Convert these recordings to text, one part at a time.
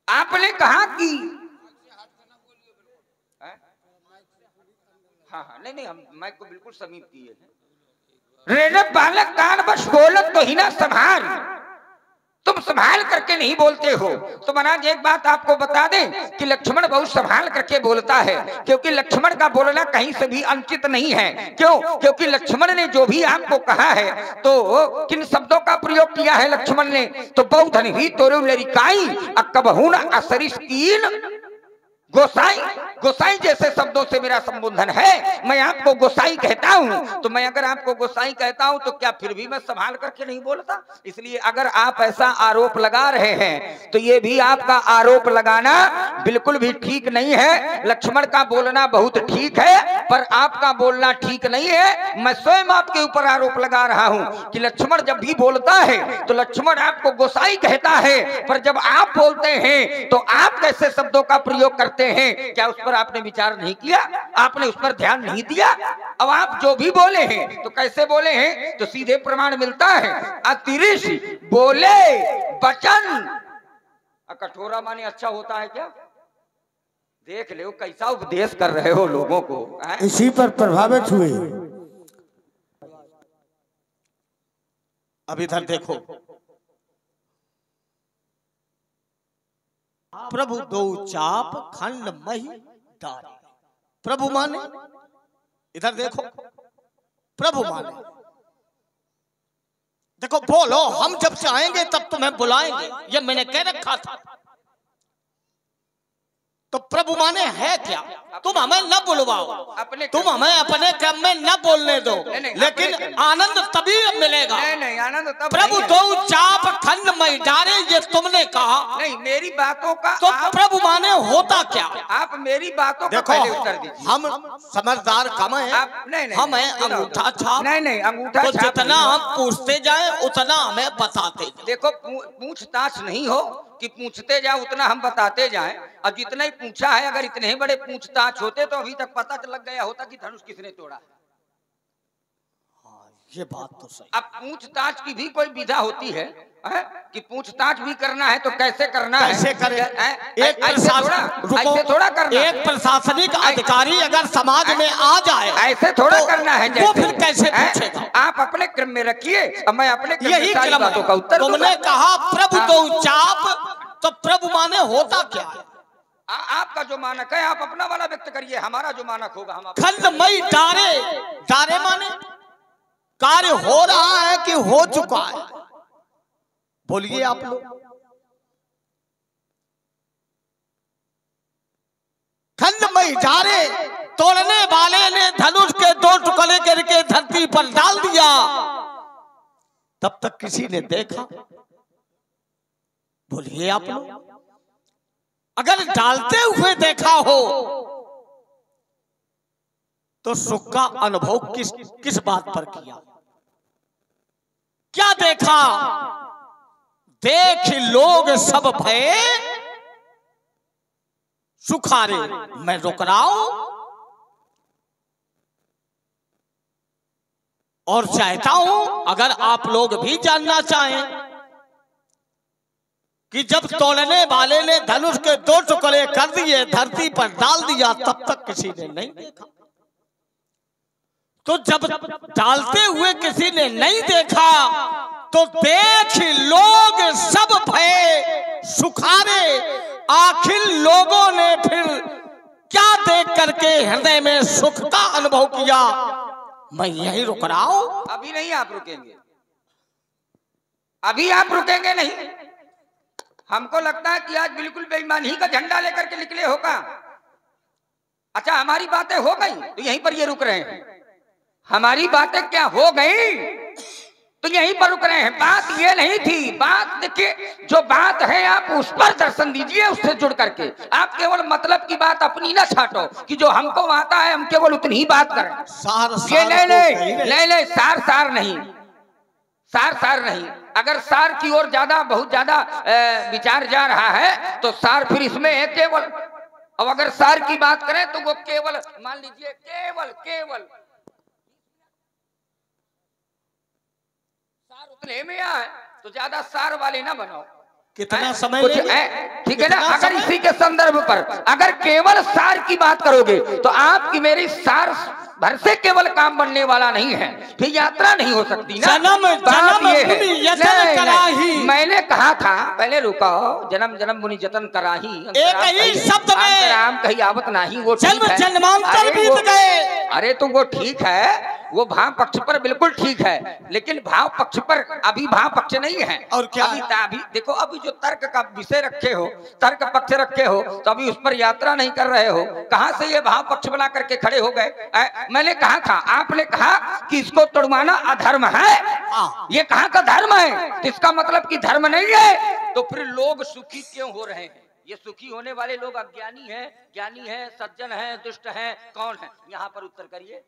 आपने कहा कि हाँ हाँ नहीं नहीं, हम माइक को बिल्कुल समीप किए हैं। रेने बालक कान बस बोलत तो ही ना संभाल, तुम संभाल करके नहीं बोलते हो। तो महाराज एक बात आपको बता दें कि लक्ष्मण बहुत संभाल करके बोलता है, क्योंकि लक्ष्मण का बोलना कहीं से भी अनुचित नहीं है। क्यों? क्योंकि लक्ष्मण ने जो भी आपको कहा है तो किन शब्दों का प्रयोग किया है लक्ष्मण ने, तो बहुधन ही तोरे लरिकाई अकबहू न असरिस कीन गोसाई। गोसाई जैसे शब्दों से मेरा संबोधन है, मैं आपको गोसाई कहता हूं। तो मैं अगर आपको गोसाई कहता हूं तो क्या फिर भी मैं संभाल करके नहीं बोलता? इसलिए अगर आप ऐसा आरोप लगा रहे हैं तो ये भी आपका आरोप लगाना बिल्कुल भी ठीक नहीं है। लक्ष्मण का बोलना बहुत ठीक है पर आपका बोलना ठीक नहीं है। मैं स्वयं आपके ऊपर आरोप लगा रहा हूं कि लक्ष्मण जब भी बोलता है तो लक्ष्मण आपको गोसाई कहता है, पर जब आप बोलते हैं तो आप कैसे शब्दों का प्रयोग करते हैं, क्या उस पर आपने विचार नहीं किया? आपने उस पर ध्यान नहीं दिया? अब आप जो भी बोले हैं तो कैसे बोले हैं, तो सीधे प्रमाण मिलता है। अतिरिक्त बोले वचन, कठोरा माने अच्छा होता है क्या? देख लो कैसा उपदेश कर रहे हो लोगों को। इसी पर प्रभावित हुए। अब इधर देखो, प्रभु दो चाप खंड मही डारे। प्रभु माने, इधर देखो, प्रभु माने, देखो बोलो, हम जब चाहेंगे तब तुम्हें बुलाएंगे, ये मैंने कह रखा था। तो प्रभु माने है क्या? तुम हमें न बुलवाओ, तुम हमें अपने क्रम में न बोलने दो, लेकिन आनंद तभी मिलेगा। नहीं आनंद तब प्रभु दो चाप खंड में डारे, ये तुमने कहा। नहीं, मेरी बातों का तो प्रभु माने होता क्या? आप मेरी बातों का देखो, पहले उत्तर दीजिए। हम समझदार कम है, हम हैं अंगूठा छाप। नहीं अंगूठा तो छाप जितना हम पूछते जाए उतना हमें बताते। देखो पूछताछ नहीं हो कि पूछते जाओ उतना हम बताते जाएं। अब जितना ही पूछा है, अगर इतने ही बड़े पूछताछ होते तो अभी तक पता लग गया होता कि धनुष किसने तोड़ा। हाँ, ये बात तो सही। अब पूछताछ की भी कोई विधा होती है कि पूछताछ भी करना है तो कैसे करना है? कैसे करें? ऐसे थोड़ा करना। एक प्रशासनिक अधिकारी अगर समाज में आ जाए ऐसे थोड़ा करना है, वो फिर कैसे पूछेगा? आप अपने क्रम में रखिए और मैं अपने क्रम यही में सारी बातों का उत्तर दूंगा। तुमने कहा प्रभु दो चाप, तो प्रभु माने होता क्या है? आपका जो मानक है आप अपना वाला व्यक्त करिए, हमारा जो मानक होगा हम। खंडमयी डारे, डारे माने कार्य हो रहा है कि हो चुका है? बोलिए आप लोग। खंडमयी डारे, तोड़ने वाले ने धनुष के दो टुकड़े करके धरती पर डाल दिया, तब तक किसी ने देखा? बोलिए आप लोग। अगर डालते हुए देखा हो तो सुख का अनुभव किस बात पर किया? क्या देखा? देख लोग सब भय सुखारे, मैं रुक रहा हूं और चाहता हूं अगर आप लोग भी जानना चाहें कि जब तोड़ने वाले ने धनुष के दो टुकड़े कर दिए, धरती पर डाल दिया, तब तक किसी ने नहीं देखा। तो जब डालते हुए किसी ने नहीं देखा तो देख लोग सब भय सुखारे, आखिर लोगों ने फिर क्या देख करके हृदय में सुख का अनुभव किया? मैं यहीं रुक रहा हूं। अभी नहीं आप रुकेंगे, अभी आप रुकेंगे नहीं। हमको लगता है कि आज बिल्कुल बेईमानी का झंडा लेकर के निकले होगा। अच्छा, हमारी बातें हो गई तो यहीं पर ये रुक रहे हैं। हमारी बातें क्या हो गई तो यहीं पर रुक रहे हैं। बात ये नहीं थी। बात देखिए, जो बात है आप उस पर दर्शन दीजिए, उससे जुड़ करके। आप केवल मतलब की बात अपनी ना छाटो कि जो हमको आता है हम केवल उतनी ही बात करें। नहीं, सार नहीं। अगर सार की ओर बहुत ज्यादा विचार जा रहा है तो सार फिर इसमें है केवल। अब अगर सार की बात करें तो वो केवल, मान लीजिए केवल सार उतने में आए तो ज्यादा सार वाले ना बनाओ। कितना समय कुछ लेंगे? ठीक है ना। कितना अगर समय? इसी के संदर्भ पर अगर केवल सार की बात करोगे तो आपकी मेरी सार भर से केवल काम बनने वाला नहीं है, फिर यात्रा नहीं हो सकती ना। जन्म बात ये है, मुनि यतन कराही। मैंने कहा था, पहले रुको, जन्म जन्म मुनि जतन कराही, एक ही शब्द में अंतराम कहीं आवत नहीं, वो ठीक जन्म है। जन्मांतर बीत गए। अरे तो वो ठीक है, वो भाव पक्ष पर बिल्कुल ठीक है, लेकिन भाव पक्ष पर अभी भाव पक्ष नहीं है। और क्या अभी देखो, अभी जो तर्क का विषय रखे हो, तर्क पक्ष रखे हो, तो अभी उस पर यात्रा नहीं कर रहे हो। कहां से ये भाव पक्ष बना करके खड़े हो गए? मैंने कहा था, आपने कहा कि इसको तोड़वाना अधर्म है। ये कहां का धर्म है? इसका मतलब कि धर्म नहीं है, तो फिर लोग सुखी क्यों हो रहे हैं? ये सुखी होने वाले लोग अज्ञानी हैं, ज्ञानी हैं, सज्जन हैं, दुष्ट हैं, कौन है? यहां पर उत्तर करिए,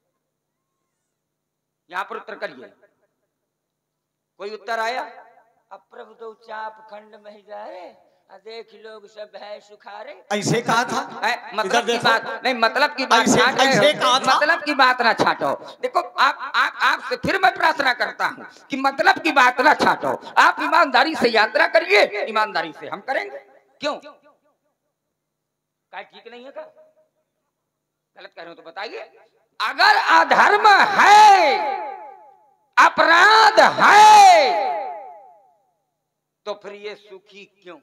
यहां पर उत्तर करिए। कोई उत्तर आया? अब प्रभु तो चाप खंड में जाए, देख लोग सब है सुखारे, ऐसे कहा था। मतलब की बात नहीं, मतलब की बात छाट रहे हो, मतलब की बात ना छाटो। देखो आपसे फिर मैं प्रार्थना करता हूं कि मतलब की बात ना छाटो। आप ईमानदारी से यात्रा करिए, ईमानदारी से हम करेंगे। क्यों? क्या ठीक नहीं है? क्या गलत कह रहे हो तो बताइए। अगर अधर्म है, अपराध है, तो फिर ये सुखी क्यों?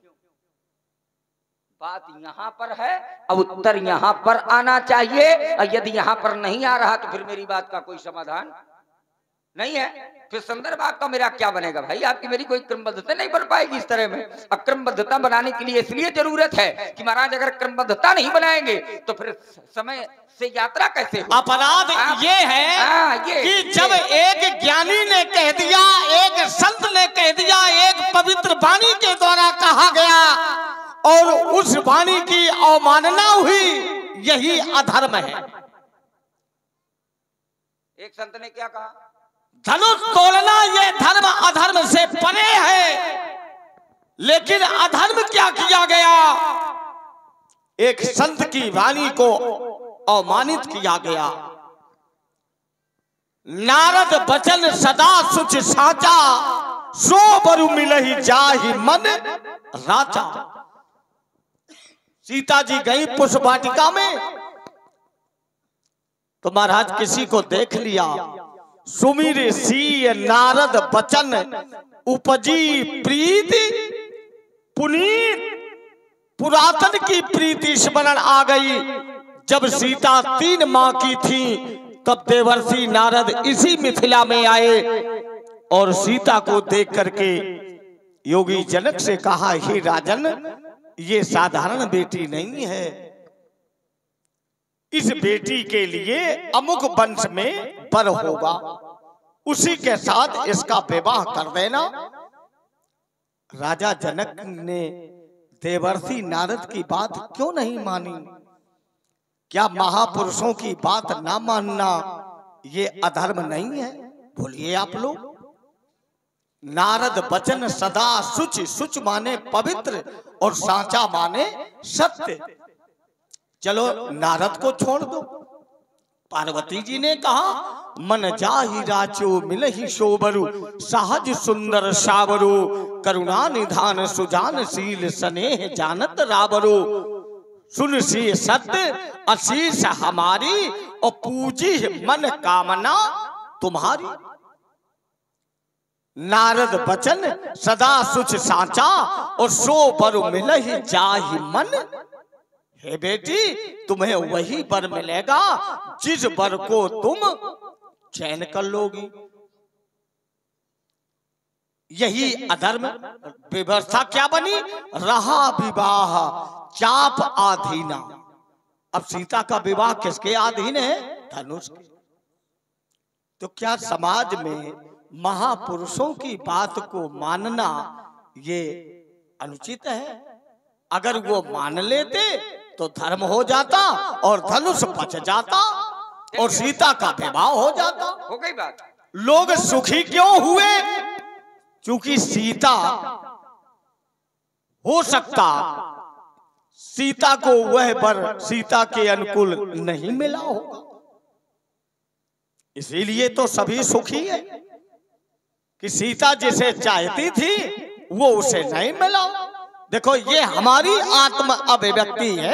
बात यहां पर है, अब उत्तर यहां पर आना चाहिए। और यदि यहां पर नहीं आ रहा तो फिर मेरी बात का कोई समाधान नहीं है। फिर संदर्भ आपका मेरा क्या बनेगा भाई? आपकी मेरी कोई क्रमबद्धता नहीं बन पाएगी इस तरह में। अब क्रमबद्धता बनाने के लिए इसलिए जरूरत है कि महाराज अगर क्रमबद्धता नहीं बनाएंगे तो फिर समय से यात्रा कैसे हो? अपराध ये है कि जब एक ज्ञानी ने कह दिया, एक संत ने कह दिया, एक पवित्र वाणी के द्वारा कहा गया और उस वाणी की अवमानना हुई, यही अधर्म है। एक संत ने क्या कहा? धनुष तोड़ना ये धर्म अधर्म से परे है। लेकिन अधर्म क्या किया गया? एक संत की वाणी को अवमानित किया गया। नारद बचन सदा सुच साचा, सो बरु मिलहि जाहि मन राजा। सीता जी गई पुष्प वाटिका में, तो महाराज किसी को देख लिया, सुमिर सी नारद बचन उपजी प्रीति पुनीत। पुरातन की प्रीति स्मरण आ गई। जब सीता 3 माह की थी तब देवर्षि नारद इसी मिथिला में आए और सीता को देख करके योगी जनक से कहा, हे राजन, ये साधारण बेटी नहीं है, इस बेटी के लिए अमुक वंश में वर होगा, उसी के साथ इसका विवाह कर देना। राजा जनक ने देवर्षि नारद की बात क्यों नहीं मानी? क्या महापुरुषों की बात ना मानना ये अधर्म नहीं है? बोलिए आप लोग। नारद वचन सदा सुच, सुच माने पवित्र और साचा माने सत्य। चलो नारद को छोड़ दो। पार्वती जी ने कहा, मन जाहि राचो मिलहि शोभरु, सहज सुंदर सावरो, करुणा निधान सुजान शील स्नेह जानत रावरो। सुन सी सत्य अशीष हमारी, और पूजी मन कामना तुम्हारी। नारद बचन सदा सुच साचा, और सो बर मिलहि जाहि मन। हे बेटी, तुम्हें वही वर मिलेगा जिस वर को तुम चयन कर लोगी। यही अधर्म व्यवस्था क्या बनी? रहा विवाह चाप आधीना। अब सीता का विवाह किसके अधीन है? धनुष के। तो क्या समाज में महापुरुषों की बात को मानना ये अनुचित है? अगर वो मान लेते तो धर्म हो जाता और धनुष बच जाता और सीता का विवाह हो जाता। हो गई बात। लोग सुखी क्यों हुए? क्योंकि सीता हो सकता सीता को वह वर सीता के अनुकूल नहीं मिला होगा, इसीलिए तो सभी सुखी है कि सीता जिसे चाहती थी वो उसे नहीं मिला। देखो ये हमारी आत्म अभिव्यक्ति है।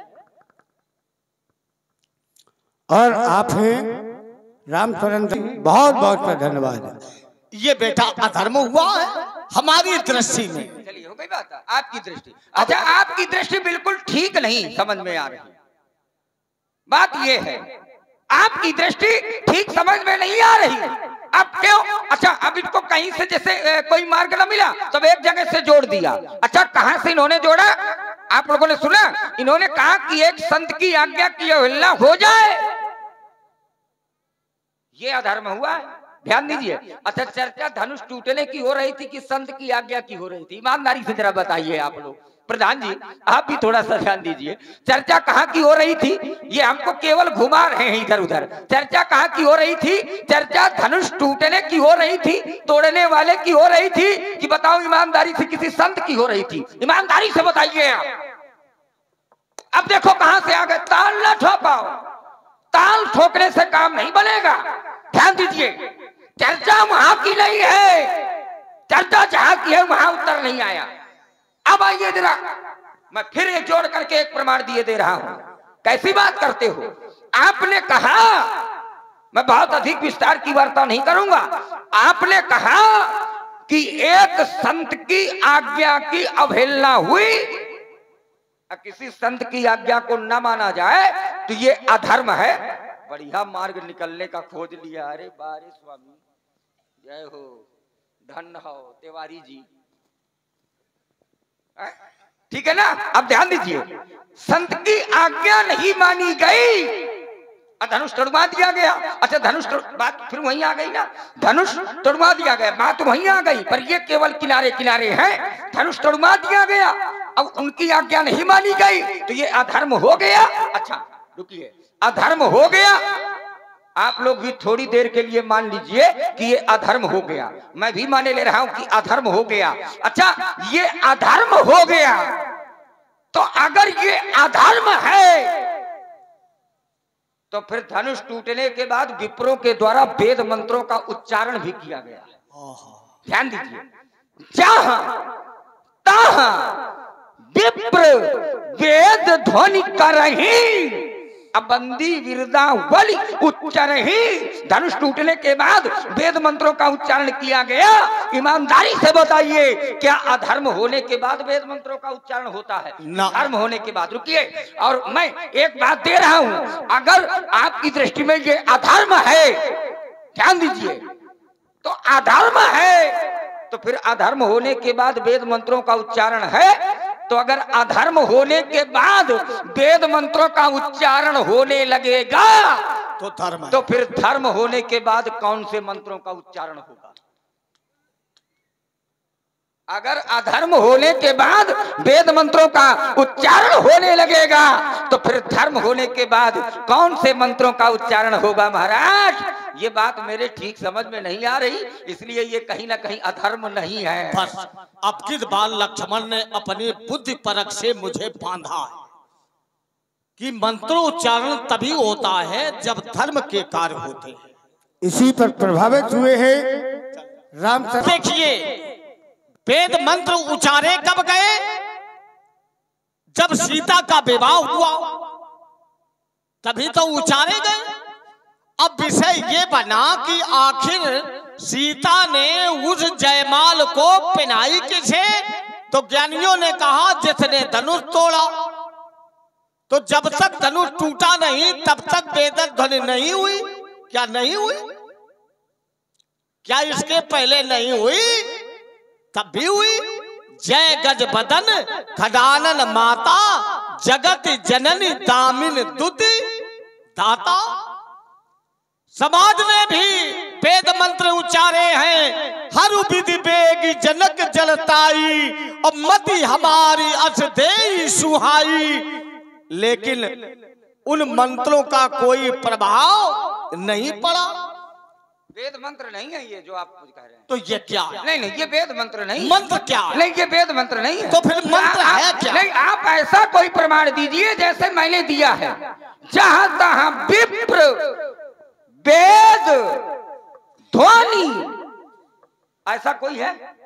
और आप हैं रामचरण जी, बहुत बहुत धन्यवाद। ये बेटा अधर्म हुआ है हमारी दृष्टि में। चलिए हो गई बात, आपकी दृष्टि। अच्छा, आपकी दृष्टि बिल्कुल ठीक नहीं समझ में आ रही। बात ये है, आपकी दृष्टि ठीक समझ में नहीं आ रही। अब क्यों? अच्छा, अब इनको कहीं से जैसे कोई मार्ग न मिला तो एक जगह से जोड़ दिया। अच्छा, कहां से इन्होंने जोड़ा? आप लोगों ने सुना, इन्होंने कहा कि एक संत की आज्ञा की अवहेलना हो जाए, ये अधर्म हुआ है। ध्यान दीजिए। अच्छा, चर्चा धनुष टूटने की हो रही थी कि संत की आज्ञा की हो रही थी? ईमानदारी से जरा बताइए आप लोग। प्रधान जी आप भी थोड़ा सा ध्यान दीजिए। चर्चा कहाँ की हो रही थी? ये हमको केवल घुमा रहे हैं इधर उधर। चर्चा कहाँ की हो रही थी? चर्चा धनुष टूटने की हो रही थी, तोड़ने वाले की हो रही थी, कि बताओ ईमानदारी से किसी संत की हो रही थी? ईमानदारी से बताइए आप। अब देखो कहां से आ गए। ताल न ठोकाओ, ताल ठोकने से काम नहीं बनेगा। ध्यान दीजिए, चर्चा वहां की नहीं है, चर्चा जहां की है वहां उत्तर नहीं आया। अब आइए जरा, मैं फिर एक जोड़ करके एक प्रमाण दिए दे रहा हूं। कैसी बात करते हो? आपने कहा, मैं बहुत अधिक विस्तार की वार्ता नहीं करूंगा, आपने कहा कि एक संत की आज्ञा की अवहेलना हुई, किसी संत की आज्ञा को न माना जाए तो ये अधर्म है। बढ़िया मार्ग निकलने का खोज लिया। अरे बारे स्वामी, जय हो, धन्य हो तिवारी जी। ठीक है ना? अब ध्यान दीजिए, संत की आज्ञा नहीं मानी गई, धनुष तोड़वा दिया गया। अच्छा, धनुष बात फिर वहीं आ गई ना, धनुष तोड़वा दिया गया, बात वहीं आ गई, पर ये केवल किनारे किनारे है। धनुष तोड़वा दिया गया, अब उनकी आज्ञा नहीं मानी गई तो ये अधर्म हो गया। अच्छा रुकिए, अधर्म हो गया, आप लोग भी थोड़ी देर के लिए मान लीजिए कि ये अधर्म हो गया, मैं भी माने ले रहा हूं कि अधर्म हो गया। अच्छा, ये अधर्म हो गया तो अगर ये अधर्म है तो फिर धनुष टूटने के बाद विप्रों के द्वारा वेद मंत्रों का उच्चारण भी किया गया है। ध्यान दीजिए, जहां तहां विप्र वेद ध्वनि करही, अबंदी विरदा वली उच्चरही। धनुष टूटने के बाद वेद मंत्रों का उच्चारण किया गया। ईमानदारी से बताइए, क्या अधर्म होने के बाद वेद मंत्रों का उच्चारण होता है? धर्म होने के बाद। रुकिए, और मैं एक बात दे रहा हूं, अगर आपकी दृष्टि में ये अधर्म है, ध्यान दीजिए, तो अधर्म है तो फिर अधर्म होने के बाद वेद मंत्रों का उच्चारण है, तो अगर अधर्म होने के बाद वेद मंत्रों का उच्चारण होने लगेगा तो धर्म है। तो फिर धर्म होने के बाद कौन से मंत्रों का उच्चारण होगा? अगर अधर्म होने के बाद वेद मंत्रों का उच्चारण होने लगेगा तो फिर धर्म होने के बाद कौन से मंत्रों का उच्चारण होगा? महाराज, ये बात मेरे ठीक समझ में नहीं आ रही, इसलिए ये कहीं ना कहीं अधर्म नहीं है। बस अब किस बार लक्ष्मण ने अपनी बुद्धि परख से मुझे बांधा है कि मंत्रोच्चारण तभी होता है जब धर्म के कार्य होते हैं। इसी पर प्रभावित हुए हैं रामचंद्र। देखिए, वेद मंत्र उच्चारे कब गए? जब सीता का विवाह हुआ तभी तो उच्चारे गए। अब विषय ये बना कि आखिर सीता ने उस जयमाल को पहनाई किसे? तो ज्ञानियों ने कहा जिसने धनुष तोड़ा। तो जब तक धनुष टूटा नहीं तब तक वेद ध्वनि नहीं हुई। क्या नहीं हुई? क्या इसके पहले नहीं हुई? तब भी हुई। जय गज बदन खडानन माता, जगत जननी दामिन दुति दाता। समाज ने भी वेद मंत्र उच्चारे हैं। हर विधि बेगी जनक जलताई, और मति हमारी अस देई सुहाई। लेकिन उन मंत्रों का कोई प्रभाव नहीं पड़ा। वेद मंत्र नहीं है ये जो आप कह रहे हैं। तो ये क्या है? नहीं, ये वेद मंत्र नहीं। मंत्र क्या है? नहीं, ये वेद मंत्र नहीं है। तो फिर मंत्र है क्या? नहीं, आप ऐसा कोई प्रमाण दीजिए जैसे मैंने दिया है, जहां तहां विप्र वेद ध्वनि, ऐसा कोई है?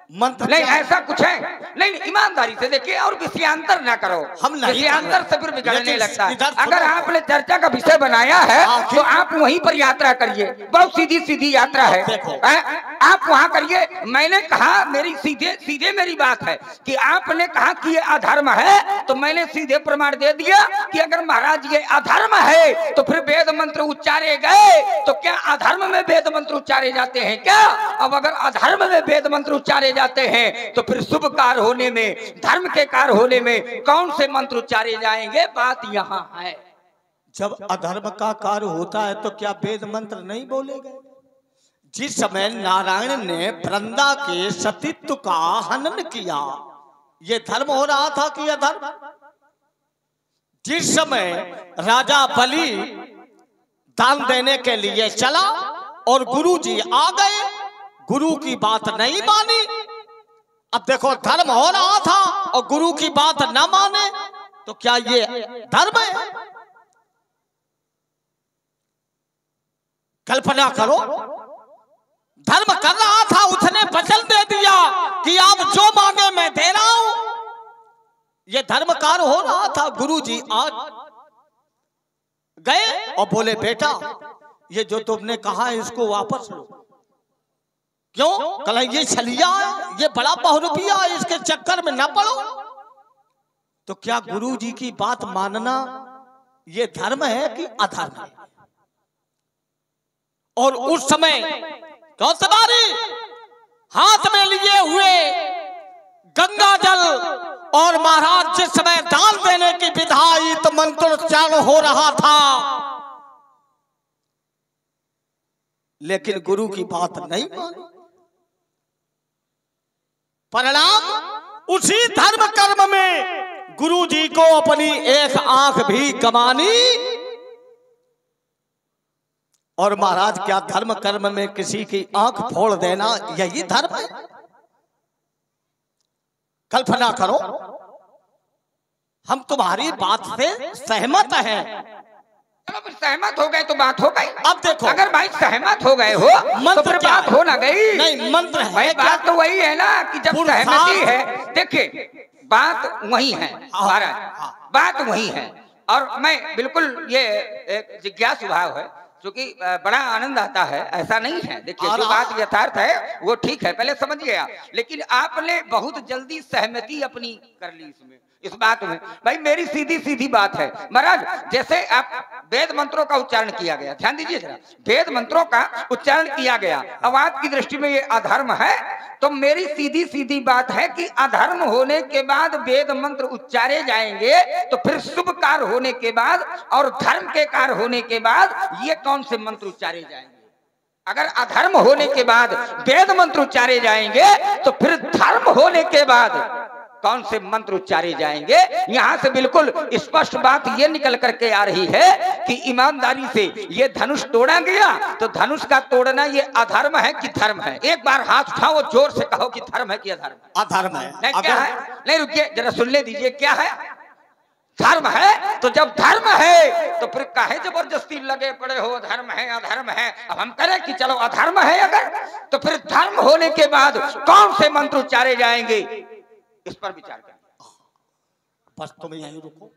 मंत्र नहीं ऐसा कुछ है नहीं, ईमानदारी से देखिए और विषयांतर ना करो। हम नहीं विषयांतर से फिर बिगड़ने लगता है। इधर अगर आपने चर्चा का विषय बनाया है तो आप वहीं पर यात्रा करिए, बहुत सीधी सीधी यात्रा है, आप वहां करिए। मैंने कहा मेरी सीधे मेरी बात है कि आपने कहा कि ये अधर्म है, तो मैंने सीधे प्रमाण दे दिया कि अगर महाराज ये अधर्म है तो फिर वेद मंत्र उच्चारे गए तो क्या अधर्म में वेद मंत्र उच्चारे जाते हैं क्या? अब अगर अधर्म में वेद मंत्र उच्चारे जाते हैं तो फिर शुभ कार्य होने में, धर्म के कार्य होने में कौन से मंत्र उच्चारे जाएंगे? बात यहाँ है। जब अधर्म का कार्य होता है तो क्या वेद मंत्र नहीं बोले गए? जिस समय नारायण ने वृंदा के सतीत्व का हनन किया, ये धर्म हो रहा था कि अधर्म? जिस समय राजा बलि दान देने के लिए चला और गुरु जी आ गए, गुरु की बात नहीं मानी। अब देखो धर्म हो रहा था और गुरु की बात ना माने तो क्या ये धर्म है? कल्पना करो, धर्म कर रहा था, उसने वचन दे दिया कि आप जो मांगे मैं दे रहा हूं, ये धर्म कार्य हो रहा था। गुरु जी आज गए और बोले बेटा ये जो तुमने कहा है इसको वापस लो। क्यों? कल ये छलिया है, ये बड़ा बहुरूपिया है, इसके चक्कर में न पड़ो। तो क्या गुरु जी की बात मानना ये धर्म है कि अधर्म है? और उस समय कौशबारी हाथ में लिए हुए गंगा जल और महाराज जिस समय दान देने की विधाई तो मंत्रोच्चारण हो रहा था, लेकिन गुरु की बात नहीं मानी। परिणाम उसी धर्म कर्म में गुरु जी को अपनी एक आंख भी गंवानी। और महाराज क्या धर्म कर्म में किसी की आंख फोड़ देना यही धर्म है? कल्पना करो, हम तुम्हारी बात से सहमत हैं। चलो फिर सहमत हो गए तो बात हो गई। अब देखो, अगर भाई सहमत हो गए हो तो फिर बात हो ना गई। नहीं, मंत्र है भाई बात तो वही है ना कि जब सहमति है। देखिए बात वही है महाराज, बात वही है। और मैं बिल्कुल ये एक जिज्ञासु भाव है, क्योंकि बड़ा आनंद आता है, ऐसा नहीं है। देखिए जो बात यथार्थ है वो ठीक है, पहले समझ गया, लेकिन आपने बहुत जल्दी सहमति अपनी कर ली इसमें, इस बात में। भाई मेरी सीधी सीधी बात है महाराज, जैसे आप वेद मंत्रों का उच्चारण किया गया, ध्यान दीजिए जरा, वेद मंत्रों का उच्चारण किया गया, अब आपकी दृष्टि में ये अधर्म है, तो मेरी सीधी सीधी बात है कि अधर्म होने के बाद वेद मंत्र उच्चारे जाएंगे तो फिर शुभ कार्य होने के बाद और धर्म के कार्य होने के बाद ये कौन से मंत्र उच्चारे जाएंगे? अगर अधर्म होने के बाद वेद मंत्र उच्चारे जाएंगे तो फिर धर्म होने के बाद कौन से मंत्र उच्चारे जाएंगे? यहां से बिल्कुल स्पष्ट बात ये निकल करके आ रही है कि ईमानदारी से ये धनुष तोड़ा गया, तो धनुष का तोड़ना ये अधर्म है कि धर्म है? एक बार हाथ उठाओ, जोर से कहो कि धर्म है कि अधर्म? अधर्म है। नहीं क्या है? नहीं रुकिए जरा सुन ले दीजिए, क्या है? धर्म है। तो जब धर्म है तो फिर काहे जबरदस्ती लगे पड़े हो धर्म है अधर्म है? अब हम करें कि चलो अधर्म है अगर, तो फिर धर्म होने के बाद कौन से मंत्र उच्चारे जाएंगे, इस पर विचार करें। बस तुम यहीं रुको।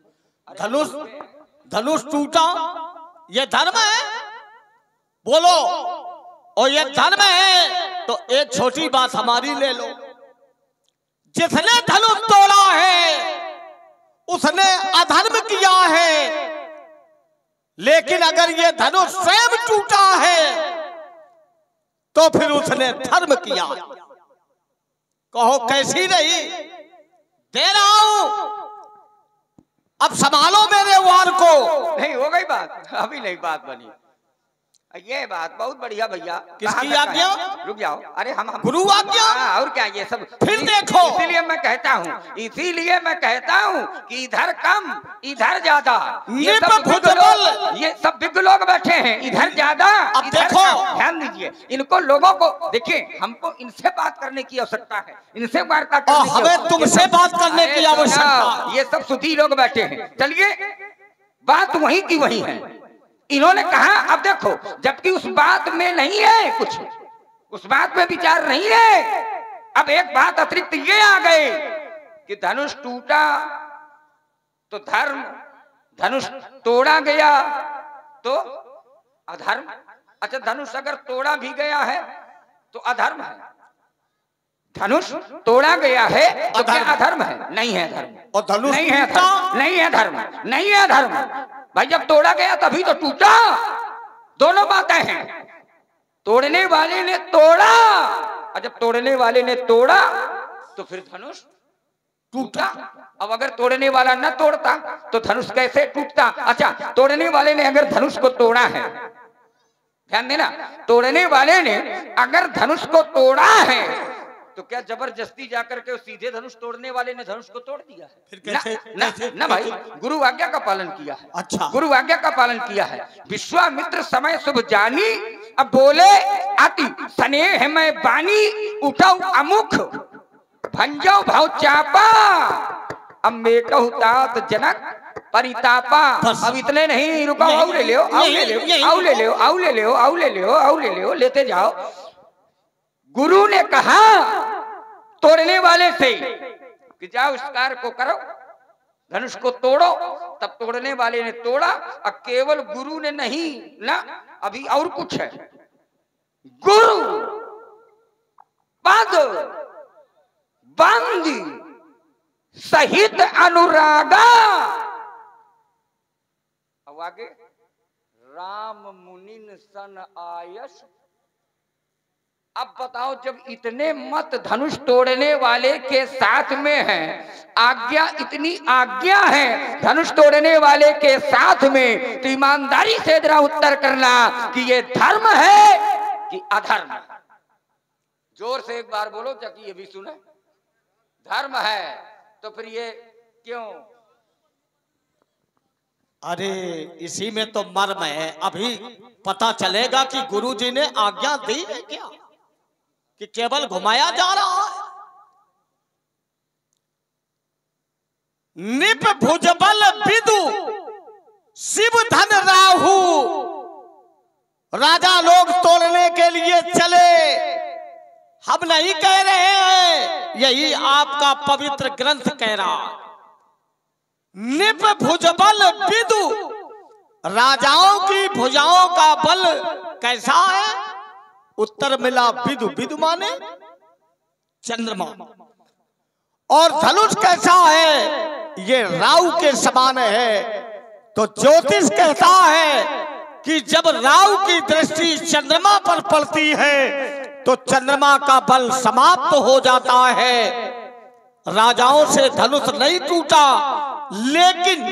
धनुष टूटा, ये धर्म है? बोलो। और ये धर्म है तो एक छोटी बात हमारी ले लो, जिसने धनुष तोड़ा है उसने अधर्म किया है, लेकिन अगर ये धनुष स्वयं टूटा है तो फिर उसने धर्म किया। कहो कैसी रही? दे रहा हूं, अब संभालो मेरे वार को। नहीं हो गई बात, अभी नहीं बात बनी। ये बात बहुत बढ़िया भैया। किसकी आज्ञा? रुक जाओ, अरे हम गुरु आज्ञा। और क्या ये सब? फिर देखो, इसीलिए मैं कहता हूँ कि इधर कम इधर ज्यादा, ये सब बिग लोग बैठे हैं, इधर ज्यादा। अब देखो, ध्यान दीजिए, इनको लोगों को देखिए, हमको इनसे बात करने की आवश्यकता है, इनसे वार्ता करने की, हमें तुमसे बात करने की आवश्यकता। ये सब सुधी लोग बैठे हैं। चलिए बात वही की वही है। इन्होंने कहा, अब देखो, जबकि उस बात में नहीं है कुछ, उस बात में विचार नहीं है। अब एक बात अतिरिक्त ये आ गए कि धनुष टूटा तो धर्म, धनुष तोड़ा गया तो अधर्म। अच्छा, धनुष अगर तोड़ा भी गया है तो अधर्म है, धनुष तोड़ा गया है तो क्या अधर्म है? नहीं है धर्म। और धनुष नहीं है धर्म, नहीं है धर्म, नहीं है धर्म। भाई जब तोड़ा गया तभी तो टूटा, दोनों बातें हैं। तोड़ने वाले ने तोड़ा और जब तोड़ने वाले ने तोड़ा तो फिर धनुष टूटा। अब अगर तोड़ने वाला न तोड़ता तो धनुष कैसे टूटता? अच्छा, तोड़ने वाले ने अगर धनुष को तोड़ा है, ध्यान देना, तोड़ने वाले ने अगर धनुष को तोड़ा है तो क्या जबरदस्ती जाकर के सीधे धनुष तोड़ने वाले ने धनुष को तोड़ दिया है? फिर कैसे? ना भाई, गुरु आज्ञा का पालन किया है। अच्छा, गुरु आज्ञा का पालन किया है। विश्वामित्र समय शुभ जानी, अब बोले अति स्नेह में बानी, उठाऊ अमुख भंजो भाव चापा, अब मेटहु तात जनक परितापा। अब इतने नहीं, रुको, आओ ले लो, आओ ले लो, आओ ले लो, आओ ले लो, आओ ले लो, आओ ले लो, लेते जाओ। गुरु ने कहा तोड़ने वाले से कि जाओ इस कार्य को करो, धनुष को तोड़ो। तब तोड़ने वाले ने तोड़ा। अब केवल गुरु ने नहीं ना, अभी और कुछ है। गुरु पद बंदी सहित अनुरागा, अब आगे राम मुनिन सन आयस। अब बताओ, जब इतने मत धनुष तोड़ने वाले के साथ में हैं, आज्ञा, इतनी आज्ञा है धनुष तोड़ने वाले के साथ में, तो ईमानदारी से जरा उत्तर करना कि ये धर्म है कि अधर्म? जोर से एक बार बोलो ताकि ये भी सुने। धर्म है तो फिर ये क्यों? अरे इसी में तो मर्म है। अभी पता चलेगा कि गुरुजी ने आज्ञा दी है क्या, कि केवल घुमाया जा रहा है। निप भुजबल विदु शिव धन राहु, राजा लोग तोड़ने के लिए चले। हम नहीं कह रहे हैं, यही आपका पवित्र ग्रंथ कह रहा। निप भुजबल विदु, राजाओं की भुजाओं का बल कैसा है? उत्तर मिला विदु, विदु माने चंद्रमा। और धनुष कैसा है? ये राहु के समान है। तो ज्योतिष कहता है कि जब राहु की दृष्टि चंद्रमा पर पड़ती है तो चंद्रमा का बल समाप्त हो जाता है। राजाओं से धनुष नहीं टूटा, लेकिन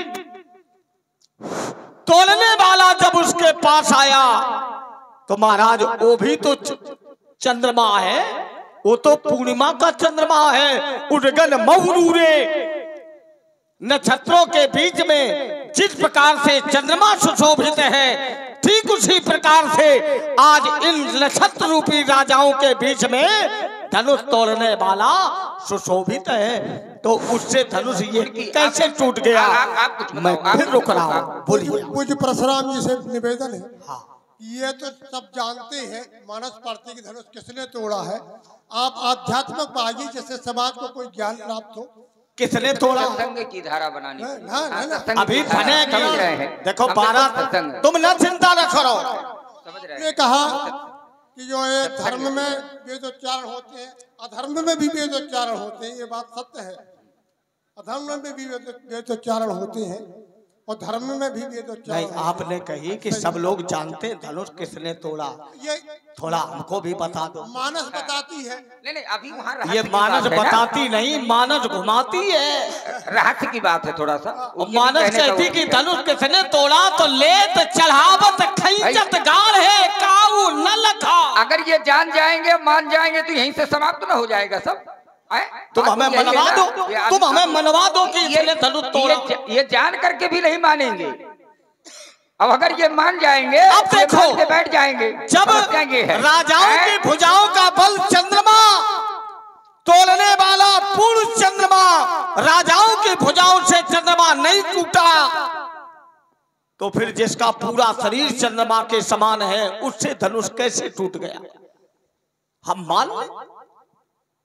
तोड़ने वाला जब उसके पास आया तो महाराज वो भी तो चंद्रमा है, वो तो पूर्णिमा का चंद्रमा है। उड़गन मऊरूरे, नक्षत्रों के बीच में जिस प्रकार से चंद्रमा सुशोभित है, ठीक उसी प्रकार से आज इन नक्षत्र रूपी राजाओं के बीच में धनुष तोड़ने वाला सुशोभित है। तो उससे धनुष ये कैसे टूट गया? मैं फिर रुक रहा हूँ, बोलिए। पूज्य परशुराम जी से निवेदन है। हाँ, ये तो सब जानते हैं मानस पढ़ते कि धनुष किसने तोड़ा है। आप आध्यात्मिक बागी जैसे समाज को कोई ज्ञान प्राप्त हो, किसने तोड़ा? सत्संग की धारा बनानी अभी बनेगी। देखो 12, तुम न चिंता न करो। ने कहा कि जो ये धर्म में वेदोच्चारण होते हैं, अधर्म में भी वेदोच्चारण होते हैं, ये बात सत्य है। अधर्म में भी वेदोच्चारण होते हैं और धर्म में भी वेदोच्चारण। नहीं, आपने कही कि सब लोग जानते हैं धनुष किसने तोड़ा, ये थोड़ा हमको भी बता दो। मानस बताती है। नहीं, अभी वहाँ ये मानस बताती नहीं, मानस घुमाती है। रहस्य की बात है थोड़ा सा। मानस कहती कि धनुष किसने तोड़ा तो लेत चढ़ावत खैंचत गाड़ है काऊ न लखा। अगर ये जान जाएंगे, मान जाएंगे तो यहीं से समाप्त ना हो जाएगा सब। तुम हमें मनवा दो, तुम हमें मनवा दो कि इसने धनुष तोड़ा। ये जान करके भी नहीं मानेंगे। अब अगर ये मान जाएंगे, अब देखो बैठ जाएंगे। जब राजाओं की भुजाओं का बल चंद्रमा, तोड़ने वाला पूर्ण चंद्रमा, राजाओं की भुजाओं से चंद्रमा नहीं टूटा, तो फिर जिसका पूरा शरीर चंद्रमा के समान है उससे धनुष कैसे टूट गया? हम मान लें,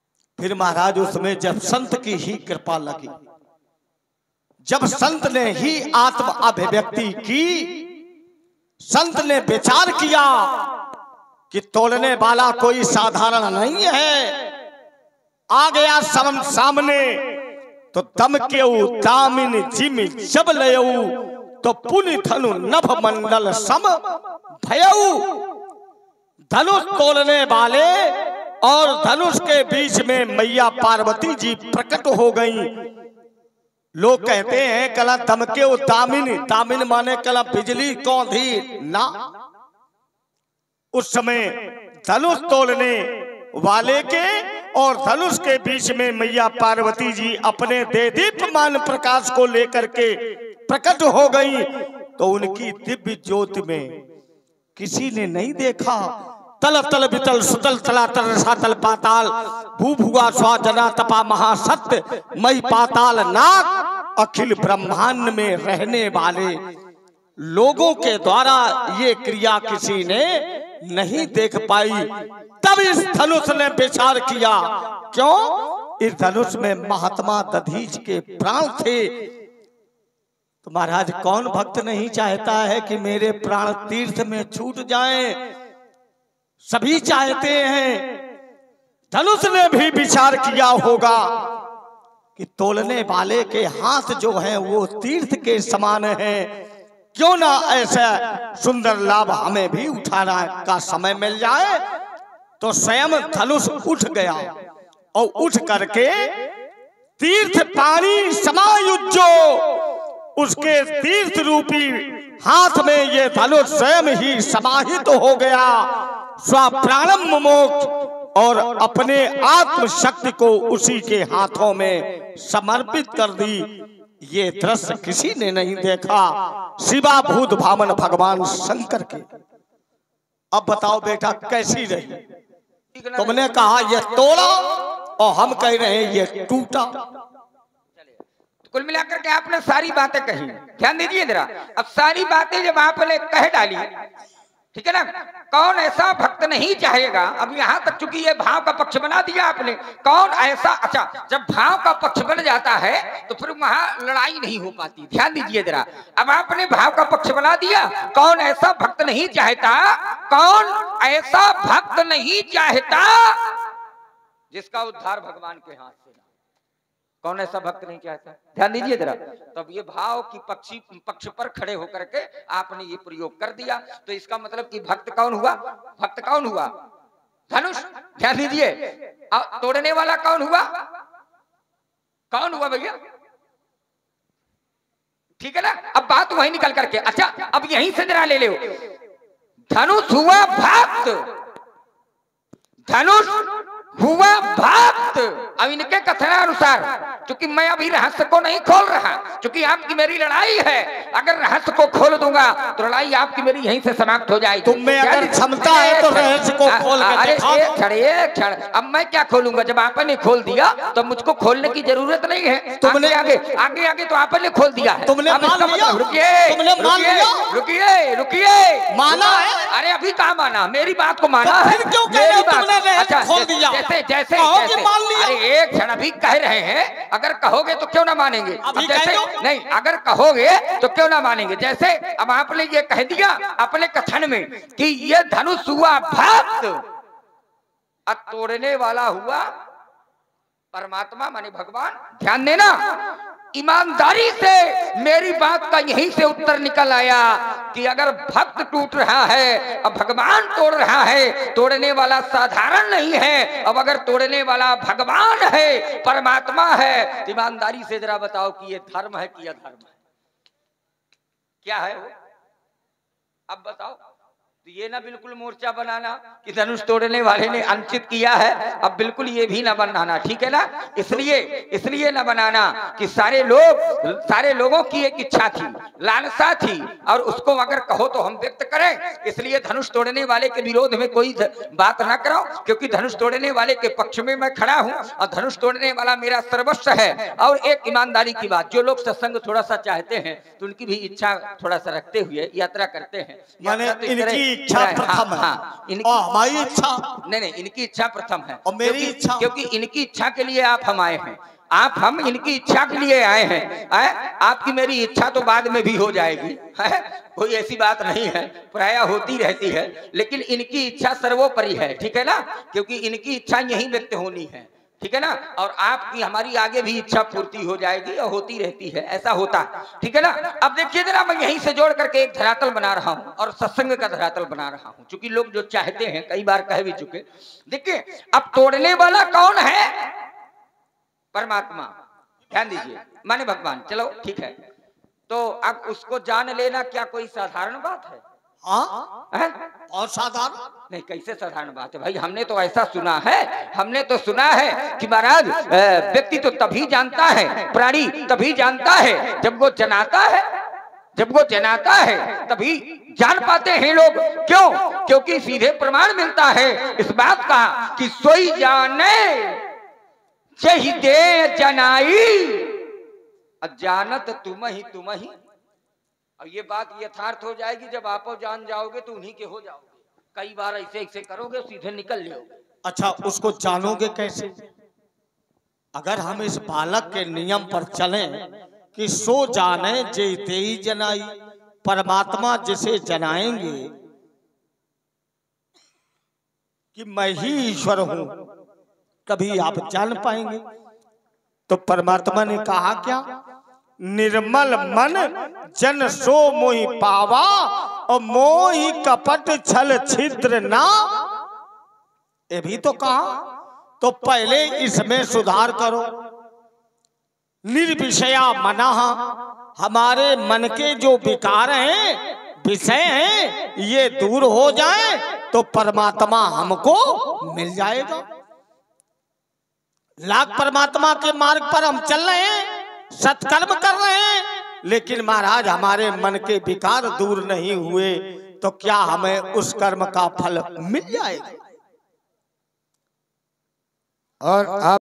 फिर महाराज उसमें जब संत की ही कृपा लगी, जब संत ने ही आत्म अभिव्यक्ति की, संत ने विचार किया कि तोड़ने वाला कोई साधारण नहीं है, आ गया सामने तो दम के दामिन जिम जब लयऊ तो पुनि धनु नभ मंडल सम भयऊ। धनुष तोड़ने वाले और धनुष के बीच में मैया पार्वती जी प्रकट हो गई। लोग कहते हैं कला दमके दामिन, दामिन माने कला बिजली कौन थी ना। उस समय धनुष तोड़ने वाले के और धनुष के बीच में मैया पार्वती जी अपने देदीप्यमान प्रकाश को लेकर के प्रकट हो गई। तो उनकी दिव्य ज्योति में किसी ने नहीं देखा। तल तल बितल सुतल तलातल रसातल पाताल भू भुआ स्वा जना तपा महासत्य मई पाताल नाग अखिल ब्रह्मांड में रहने वाले लोगों के द्वारा ये क्रिया किसी ने नहीं देख पाई। तब इस धनुष ने विचार किया, क्यों? इस धनुष में महात्मा दधीच के प्राण थे। तो महाराज कौन भक्त नहीं चाहता है कि मेरे प्राण तीर्थ में छूट जाएं? सभी चाहते हैं। धनुष ने भी विचार किया होगा कि तोलने वाले के हाथ जो हैं वो तीर्थ के समान हैं, क्यों ना ऐसा सुंदर लाभ हमें भी उठाना का समय मिल जाए। तो स्वयं धनुष उठ गया और उठ करके तीर्थ पानी समायुज्यो, उसके तीर्थ रूपी हाथ में ये धनुष स्वयं ही समाहित हो गया। स्वप्राणम मोक्ष और अपने आत्म शक्ति को उसी के हाथों में समर्पित कर दी। ये दृश्य किसी ने नहीं देखा सिवा भूत भामन भगवान शंकर के। अब बताओ बेटा कैसी रही? तुमने कहा ये तोड़ा और हम कह रहे हैं ये टूटा। कुल मिलाकर के आपने सारी बातें कही, ध्यान दीजिए जरा। अब सारी बातें जब आपने कह डाली, ठीक है ना, कौन ऐसा भक्त नहीं चाहेगा। अब यहाँ तक चूंकि ये भाव का पक्ष बना दिया आपने, कौन ऐसा, अच्छा जब भाव का पक्ष बन जाता है तो फिर वहां लड़ाई नहीं हो पाती। ध्यान दीजिए जरा। अब आपने भाव का पक्ष बना दिया, कौन ऐसा भक्त नहीं चाहता, कौन ऐसा भक्त नहीं चाहता जिसका उद्धार भगवान के हाथ से ना। कौन ऐसा भक्त नहीं चाहता? ध्यान दीजिए जरा। तब ये भाव की पक्ष पर खड़े होकर के आपने ये प्रयोग कर दिया। तो इसका मतलब कि भक्त कौन हुआ? भक्त कौन हुआ? धनुष। ध्यान दीजिए। तोड़ने वाला कौन हुआ? कौन हुआ भैया? ठीक है ना। अब बात वही निकल करके, अच्छा अब यहीं से जरा ले लो। धनुष हुआ भक्त, धनुष हुआ भक्त। अब इनके कथनानुसार, क्योंकि मैं अभी रहस्य को नहीं खोल रहा, क्योंकि आपकी मेरी लड़ाई है। अगर रहस्य को खोल दूंगा तो लड़ाई आपकी मेरी यहीं से समाप्त हो जाएगी। तुम में अगर क्षमता है तो रहस्य को खोल के दिखाओ। एक क्षण, अब मैं क्या खोलूंगा? जब आपने खोल दिया तो मुझको खोलने की जरूरत नहीं है। तुमने आगे आगे आगे तो आपने खोल दिया है। तुमने रुकिए, माना है? अरे अभी कहाँ माना? मेरी बात को माना है। मेरी बात अच्छा खोल दिया। जैसे अरे एक क्षण अभी कह रहे हैं, अगर कहोगे तो क्यों ना मानेंगे। जैसे नहीं, अगर कहोगे तो क्यों ना मानेंगे। जैसे अब आपने ये कह दिया अपने कथन में कि ये धनुष हुआ भक्त और तोड़ने वाला हुआ परमात्मा माने भगवान। ध्यान देना, ईमानदारी से मेरी बात का यहीं से उत्तर निकल आया कि अगर भक्त टूट रहा है अब भगवान तोड़ रहा है, तोड़ने वाला साधारण नहीं है। अब अगर तोड़ने वाला भगवान है, परमात्मा है, तो ईमानदारी से जरा बताओ कि ये धर्म है कि अधर्म है? क्या है वो? अब बताओ। तो ये ना बिल्कुल मोर्चा बनाना कि धनुष तोड़ने वाले ने अनुचित किया है, अब बिल्कुल ये भी ना बनाना, ठीक है ना। इसलिए ना बनाना कि सारे लोगों की एक इच्छा थी, लालसा थी, और उसको अगर कहो तो हम व्यक्त करें। इसलिए धनुष तोड़ने वाले के विरोध में कोई बात ना करो, क्योंकि धनुष तोड़ने वाले के पक्ष में मैं खड़ा हूं और धनुष तोड़ने वाला मेरा सर्वस्व है। और एक ईमानदारी की बात, जो लोग सत्संग थोड़ा सा चाहते हैं तो उनकी भी इच्छा थोड़ा सा रखते हुए यात्रा करते हैं। माने इनकी इच्छा प्रथम है। हाँ, और हमारी इच्छा नहीं, इनकी इच्छा प्रथम है और मेरी इच्छा, क्योंकि इनकी इच्छा के लिए आप हम आए हैं, आप हम इनकी इच्छा के लिए आए हैं। आपकी मेरी इच्छा तो बाद में भी हो जाएगी, कोई ऐसी बात नहीं है, प्राय होती रहती है, लेकिन इनकी इच्छा सर्वोपरि है, ठीक है ना, क्योंकि इनकी इच्छा यही व्यक्त होनी है, ठीक है ना, और आपकी हमारी आगे भी इच्छा पूर्ति हो जाएगी और होती रहती है, ऐसा होता है, ठीक है ना। अब देखिए जरा, मैं यहीं से जोड़ करके एक धरातल बना रहा हूं और सत्संग का धरातल बना रहा हूं, क्योंकि लोग जो चाहते हैं कई बार कह भी चुके। देखिए अब तोड़ने वाला कौन है? परमात्मा, ध्यान दीजिए, माने भगवान। चलो ठीक है, तो अब उसको जान लेना क्या कोई साधारण बात है? हाँ, और साधारण नहीं, कैसे साधारण बात है भाई? हमने तो ऐसा सुना है, हमने तो सुना है कि महाराज व्यक्ति तो तभी जानता है, प्राणी तभी जानता है जब वो जनाता है, जब वो जनाता है तभी जान पाते हैं लोग। क्यों? क्योंकि सीधे प्रमाण मिलता है इस बात का कि सोई जाने जही दे जनाई, अजानत तुम ही तुम ही। और ये बात यथार्थ हो जाएगी जब आप जान जाओगे तो उन्हीं के हो जाओगे। कई बार ऐसे ऐसे करोगे सीधे निकल जाओगे। अच्छा, उसको जानोगे कैसे? अगर हम इस बालक के नियम पर चलें कि सो जाने जे तेई जनाई, परमात्मा जिसे जनाएंगे कि मैं ही ईश्वर हूं, कभी आप जान पाएंगे। तो परमात्मा ने कहा क्या? निर्मल मन जन सो मोहि पावा, और मोहि कपट छल छिद्र ना। ये भी तो कहा, तो पहले इसमें सुधार करो। निर्विषया मनः, हमारे मन के जो विकार हैं, विषय हैं, ये दूर हो जाए तो परमात्मा हमको मिल जाएगा। लाख परमात्मा के मार्ग पर हम चल रहे हैं, सत्कर्म कर रहे हैं, लेकिन महाराज हमारे मन के विकार दूर नहीं हुए तो क्या हमें उस कर्म का फल मिल जाएगा? और आप